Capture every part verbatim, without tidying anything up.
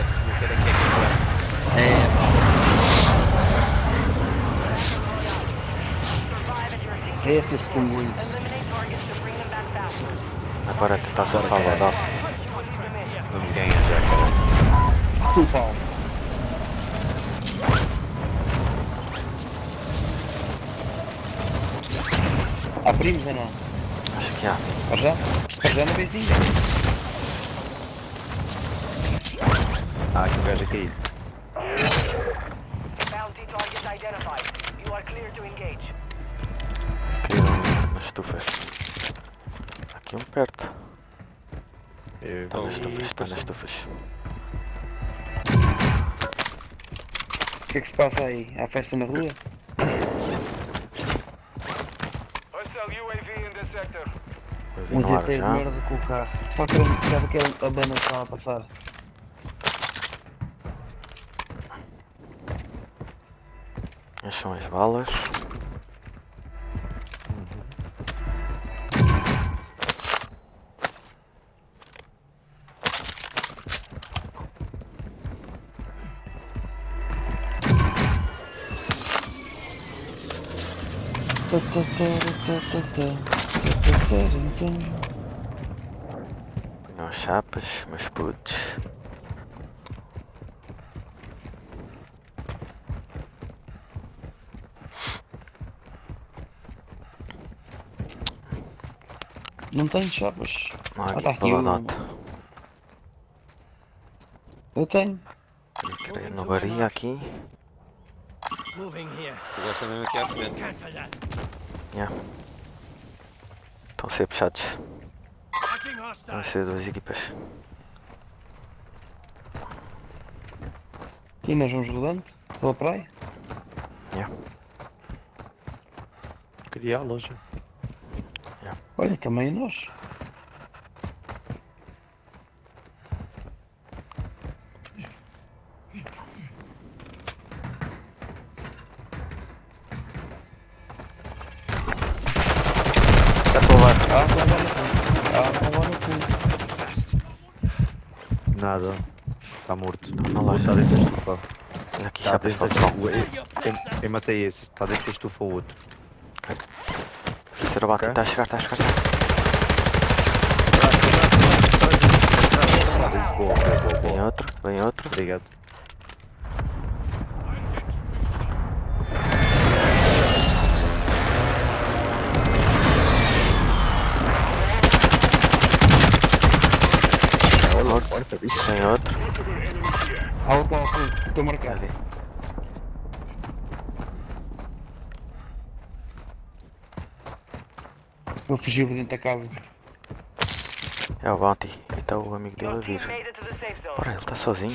Snooker aqui é que É, pá. Esses pinguins. Agora tentar safar o Adolfo. vamos ganhar já, cara. Tu, Paulo. Há primos ou não? Acho que há. Para já? Para já não vejo ninguém. Ah, aqui um gajo a cair. Bounty target identified. You are clear to engage. Caiu nas estufas. Aqui um perto. Eu Está vou nas estufas, e está nas passou. estufas. O que é que se passa aí? Há festa na rua? Hostile U A V in the sector. Eu vi Um no ar Z T de já. merda com o carro. Só que eu não tirava aquela a banda que estava a passar. Estas são as balas. Punham as chapas, meus putos. Não tenho chapas. Não há Ah, aqui tá aqui o... paladota. Eu tenho. Queria no varia aqui. Moving here. Eu gosto mesmo aqui à frente. Cancel that. Yeah. Estão a ser puxados. Tracking Vão hostiles. ser duas equipas. E nós vamos rodando pela praia. Yeah. Queria a loja. Olha, também nós. Está para o lado. Ah, vão lá no fundo. Ah, vão lá no fundo. Nada. Está morto. Na O loja. outro está dentro da estufa. Olha aqui Está chapas dentro para da o pessoal. estufa. Eu, eu, eu matei esse. Está dentro da estufa o outro. Terceiro bate, Ok. está a chegar, está a chegar. Boa, boa, boa, Vem boa. outro, vem outro. Obrigado. Morto. Vem outro. Há outro lá ao fundo. Estou marcado. Ali. Vou fugir por dentro da casa. É o Bounty. E está o amigo dele a Your team vir. made it to the safe zone. Porra, ele está sozinho.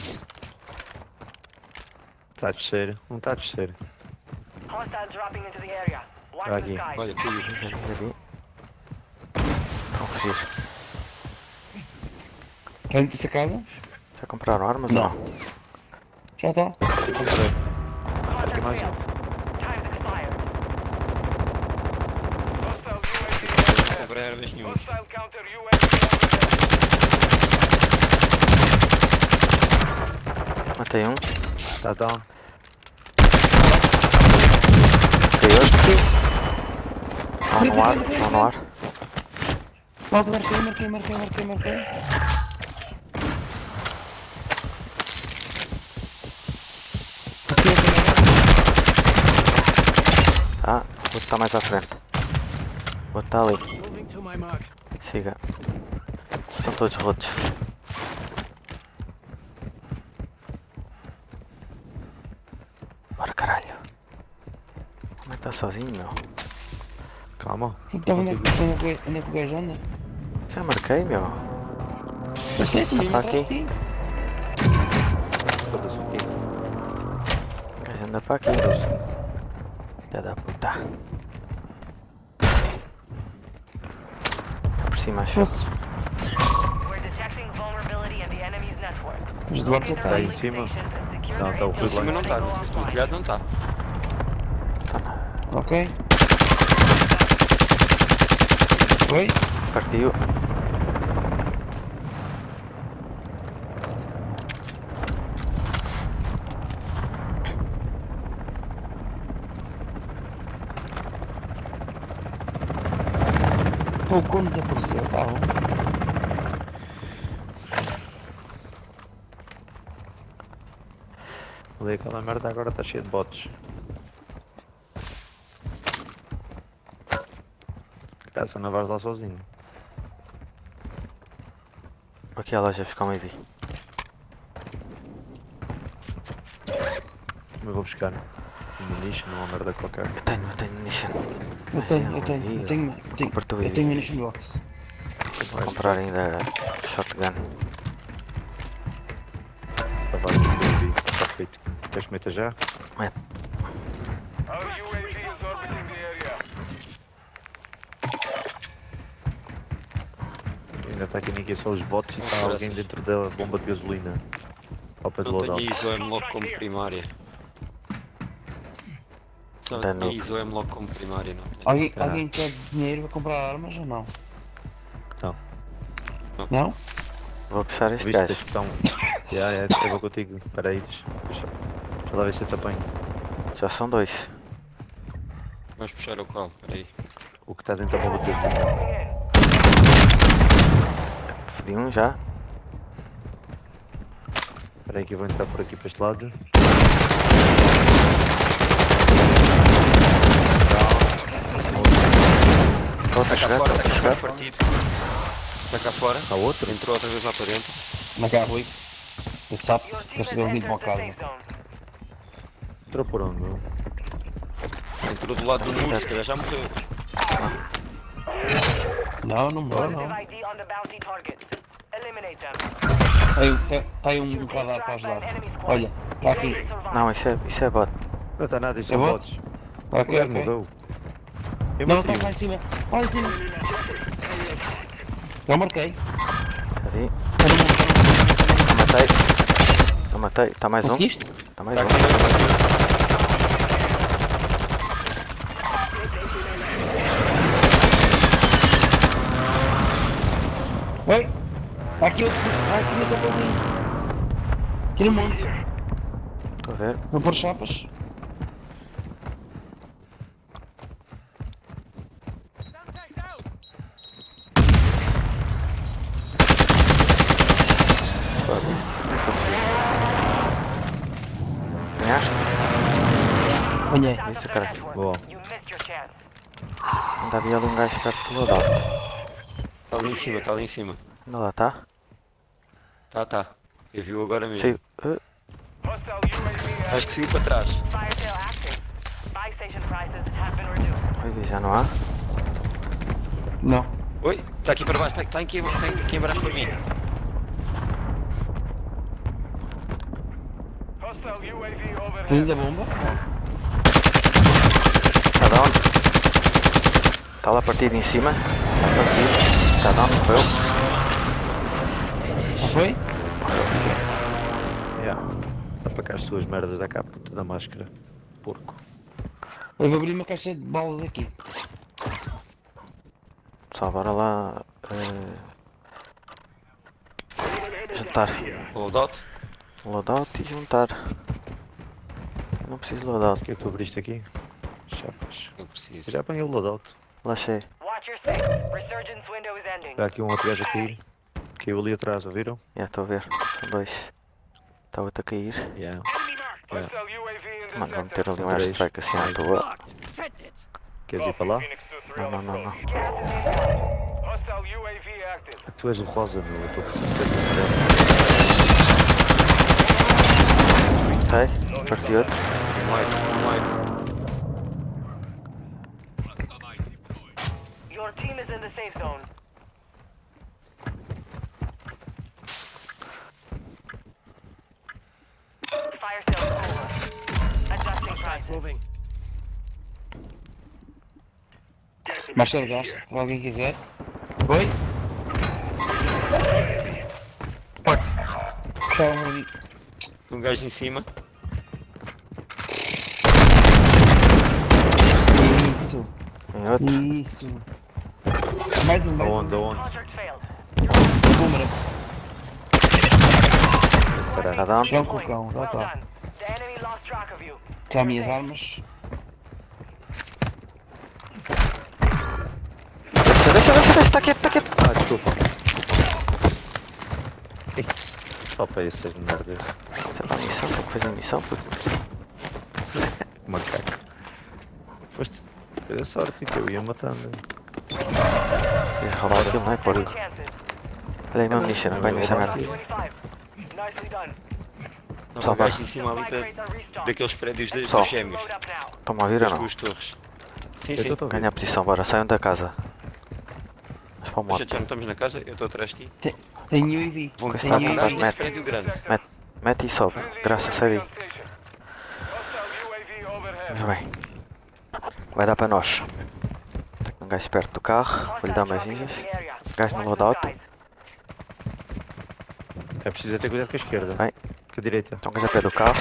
Está a descer. Não está a descer. Hostiles dropping into the area. Watch Tá the aqui. skies. Olha, caiu. Ali, ali. Estão a fugir. Está dentro dessa casa? Já compraram armas Não. ou não? Já está. Eu comprei. Contact mais failed. Time's expired. Hostile Não comprei armas U A V. nenhuma. Hostile counter U A V overhead. Matei um. Está down. Matei outro. Estão no ar, estão no ar. Pode, marquei, marquei, marquei, marquei, marquei. Ah, o outro está mais à frente. O outro está ali. Moving to my mark. Siga. Estão todos rotos. Bora caralho. Como é que está sozinho, meu? Calma. Então onde é que onde é que- onde é que o gajo anda? Já marquei, meu. Eu sei, tu mesmo Tá atrás aqui. de ti. Foda-se aqui. O gajo anda para aqui. Filha da puta. Está por cima, acho. Posso? We're detecting vulnerability in the enemy's network. Os de Barça Locate está their aí em uplink cima. stations and secure Não, their tá o intel Em cima não before tá, they go no- no offline. telhado não tá. Está na... Ok. Oi? Partiu. O cone desapareceu, tá bom. Ali aquela merda agora está cheia de bots. Essa não vais lá sozinho. Aqui a loja ficou meio vi. Mas vou buscar um nicho numa merda qualquer. Eu tenho, eu tenho munition. Eu tenho, eu tenho, eu tenho, eu tenho, Compra tu eu aí. tenho munition box. Vou comprar ainda shotgun. Estava ali no vídeo, está feito. Queres que meta já? Mete. Our U A V is orbiting the area. Ainda está aqui ninguém, só os bots e está Não, alguém graças. dentro da bomba de gasolina. Ao pé do Não tenho loadout. I S O M logo como primária. Só Dá no- tenho I S O M logo como primária, não. Alguém, Ah. alguém quer dinheiro para comprar armas ou não? Não. Não? Vou puxar este Viste? gajo. Tens botão. Já, é, eu vou contigo. Espera aí, deixa, deixa, deixa lá ver se eu te apanho. Já são dois. Vais puxar o qual? Peraí. O que está dentro da bomba de gasolina. Moving in. Fodi um já. Espera aí que eu vou entrar por aqui para este lado. Estou a Está cá chegar, fora, estou a está cá chegar. partido. Está cá fora. Há outro? Entrou outra vez lá para dentro. Na cara, Rui. Eu sabe Your que team eu has cheguei ali entered para the casa. safe zone. Entrou por onde? meu? Entrou do lado do muro, se calhar já morreu. Não, não morreu Positive não. I D on the bounty targets. Eliminate them. Aí, tem, tem um radar para ajudar. Olha, está aqui. Não, isso é, isso é bot. Não está nada, isso É são bots? bots. Está O aqui, gajo ok. morreu. Eu Não, matei está um. lá em cima. Lá em cima. Já marquei. Ali. Está no mundo. Eu matei. Eu matei. Está mais um. Conseguiste? Está mais Está um. aqui mesmo, está aqui. Oi? Está aqui outro. Está aqui no topozinho. Aqui no monte. Estou a ver. Vou pôr chapas. Foda-se. Ganhaste? Ganhei. South of Isso, the cara. network. Boa. You missed your chance. Ainda havia ali um gajo perto do loadout. Está ali em cima, está ali em cima. Ainda lá está? Tá, tá. Eu vi agora mesmo. Saiu. Uh, Hostile U A V Acho que saiu para trás. Fire sale active. Buy station prices have been reduced. Oi, já não há? Não. Oi, está aqui para baixo, está, está aqui, está aqui embaixo para mim. Hostile U A V overhead. Tem da bomba? Está down. Está lá partido em cima. Está partido. Está down, morreu. Já foi? Yeah. Dá para cá as tuas merdas da capa da máscara. Porco. Eu vou abrir uma caixa de balas aqui. Só bora lá. Uh, juntar. Loadout. Loadout e juntar. Eu não preciso de loadout. O que é que tu abriste aqui? Chapas. Eu Eu preciso. já apanhei o loadout. Lachei. Watch your safe. Resurgence window is ending. Há aqui um outro gajo a cair. Caiu ali atrás, ouviram? Já estou a ver. São dois. Está outro a cair. Yeah. Hostile U A V in the Mano, vou meter sector. ali um airstrike assim à toa. Locked. Send it. Queres ir para lá? Phoenix two three Não, on não, não, não. approach. Gas is inbound. Hostile U A V active. Tu és o rosa, meu. Eu estou a precisar de amarelo. Matei. Parti outro. Um white, um white. Your team is in the safe zone. Fire sale over. Adjusting Guys, prices. moving. Marcelo Gás, se alguém quiser. Oi? Pode. Puxaram ali. Um gajo em cima. Isso, Tem outro. isso. Mais um, mais um. Aonde, aonde? Contract failed. Câmara. Está down. Chão com o cão, já Well está. done. The enemy lost track of you. Cá minhas armas. Deixa, deixa, deixa, deixa. tá quieto, tá quieto. Ah, desculpa. Ih, Só para essas merdas. Sei lá, missão, estou fazendo missão, puto. Macaco. Mas foi a sorte que eu ia matando. Queres roubar aquilo, não é? Por... Olha aí, meu nicho, não vai nessa merda. Nicely done. Não, Só o gajo dá. em cima ali da, daqueles prédios de- Só. dos gêmeos. Load up now. Estão-me a ouvir ou Das não? duas torres. Sim, Eu sim. estou a ouvir. Ganha a posição, bora, saiam da casa. Mas para o Mas moto. já não estamos na casa, eu estou atrás de ti. Tem- Tenho U A V. Vão Com estar essa a vontade, nesse mete. prédio grande. Mete, mete e sobe. Graça, sai daí. Hostile U A V overhead. Mas bem. Vai dar para nós. Tem um gajo perto do carro. Vou-lhe dar mais ninjas. Gajo no loadout. É preciso ter cuidado com a esquerda. Bem. Com a direita. Tem um gajo a pé do carro.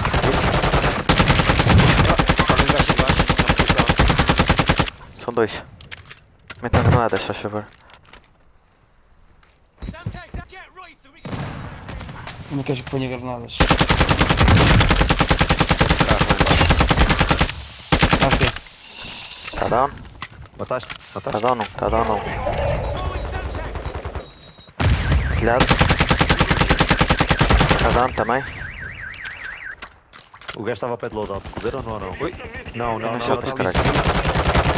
Está um gajo embaixo, na posição. São dois. Metam granadas, faz favor. Não queres que ponha granadas? Ok. Tá down? Mataste? Tá Mataste? down não? Tá down não? Telhado? Tá down também? O gajo estava ao pé de loadout. Ver ou não? não? Oi? Não, não, não. Nasceu não, outro não, caralho.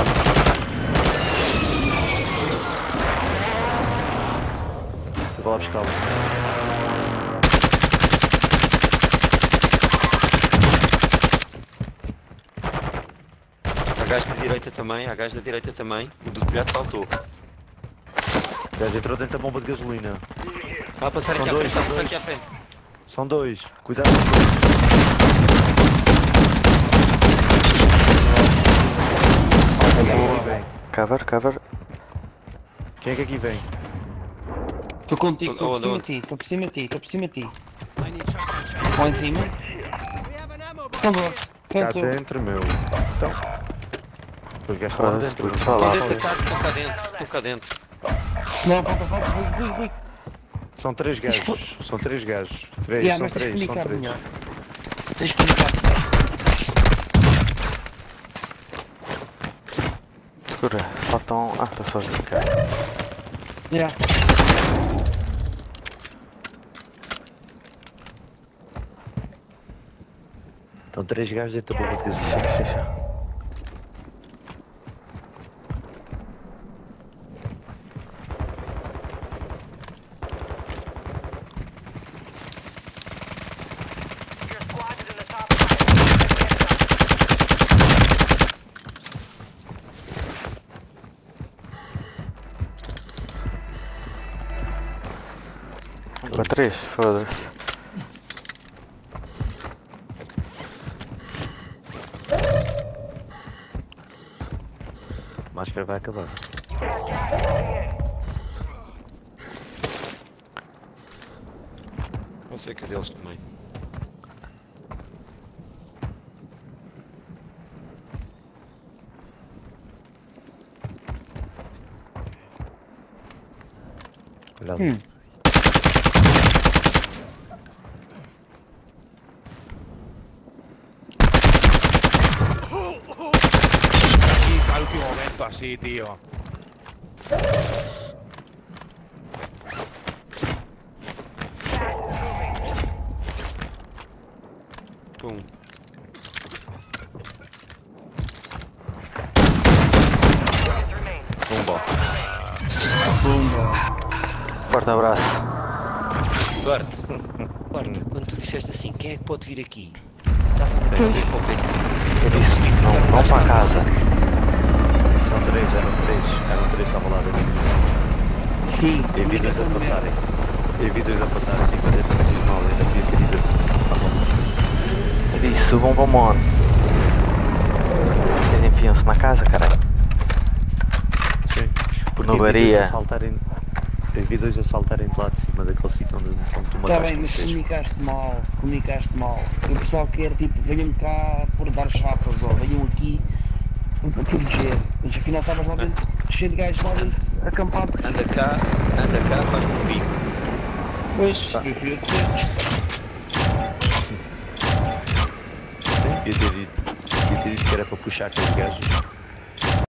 Eu vou lá buscá-lo. Há gajo da direita também, há gajo da direita também. O do telhado saltou. O gajo entrou dentro da bomba de gasolina. Está a passar São aqui à dois, frente, está a são passar dois. aqui à frente. São dois. Cuidado com os dois. Quem é que aqui vem? Cover, cover. Quem é que aqui vem? Estou contigo, estou por Onde, cima onde? de ti, estou por cima de ti, estou por cima de ti. I need shotgun shells. Lá em cima. We have an ammo box. Por favor. Cá Canto. dentro, meu. Então. Os gajos estão lá Foda-se, dentro. puto, Estão fala. dentro da casa, estão cá dentro. Estão cá dentro. Não, falta, falta, Rui, Rui, Rui. São três gajos. São três gajos. Três, Yeah, são mas tens que três, são comunicar três. melhor. Tens que comunicar. Segura. Faltam... Ah, estou sozinho, cara. Yeah. Estão três gajos dentro da bomba de gasolina. Ficha. Your squad is in the top five. Um para três, foda-se. A máscara vai acabar. Não sei que deles também. Cuidado. Hum. Al último momento así, tío. Pum. Bomba. Forte abraço. Duarte, Duarte, quando tu disseste assim, quem é que pode vir aqui? Estava a vir para o pé. Eu disse, não, vão para a casa. São três, eram três. Eram três, estavam lá dentro. Sim. Tem vídeos a passarem. Tem vídeos a passar assim para dentro do mal. Ainda devia ter ido assim. Tá bom. Eu disse, subam para o mono. Eles enfiam-se na casa, caralho. Sim. Porque No tem vídeos Baria. a saltarem. Tem vídeos a saltarem de lá de cima daquele sítio onde, onde tu Está mataste bem, mas vocês. comunicaste mal, comunicaste mal. O pessoal quer tipo, venham cá por dar chapas ou venham aqui para proteger. Mas afinal estavas lá dentro, cheio de gajos lá dentro, acampados. Anda cá, anda cá, faz comigo. Pois, Tá. eu queria dizer. Sim, devia ter dito. Devia ter dito que era para puxar aqueles gajos.